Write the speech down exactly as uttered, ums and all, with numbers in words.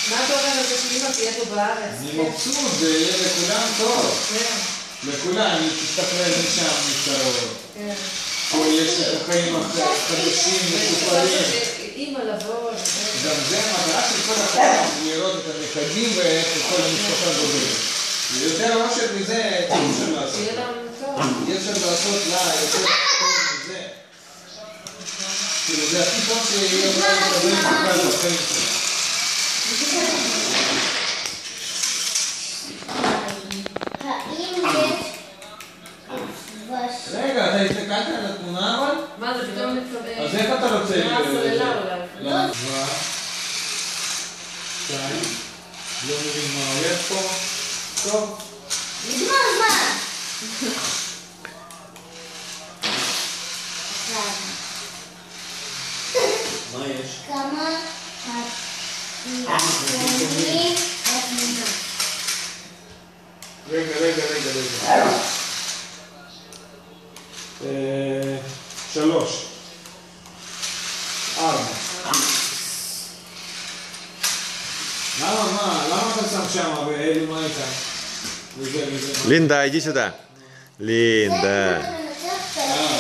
מה אתה אומר על זה שאמא תהיה פה בארץ? אני מבסוט, זה יהיה לכולם טוב. לכולם, היא תסתכל משם מקרוב. פה יש את החיים החדשים, משופרים. אמא לבוא. גם זה המטרה של כל החיים, לראות את הנכדים ואת כל המשפחה גודלת. ויותר אושר מזה, אי אפשר לעשות. שיהיה לנו טוב. אי אפשר לעשות לה יותר טוב מזה. כאילו זה הכי טוב שיהיה יכולה לקבל את הכל בחיים שלה. רגע, אתה הסתכלת על התמונה אבל? מה זה פתאום מתקבל? אז איך אתה רוצה? זה הסוללה אולי. לא. שתיים. לא מבין מה הולך פה. טוב. נגמר זמן. מה יש? כמה התמונים בתמונה. רגע, רגע, רגע, רגע. שלוש. ארבע. למה, מה? למה אתה שם שם ואלו מה איתה? וזה וזה. Линда, иди сюда. Линда. אה,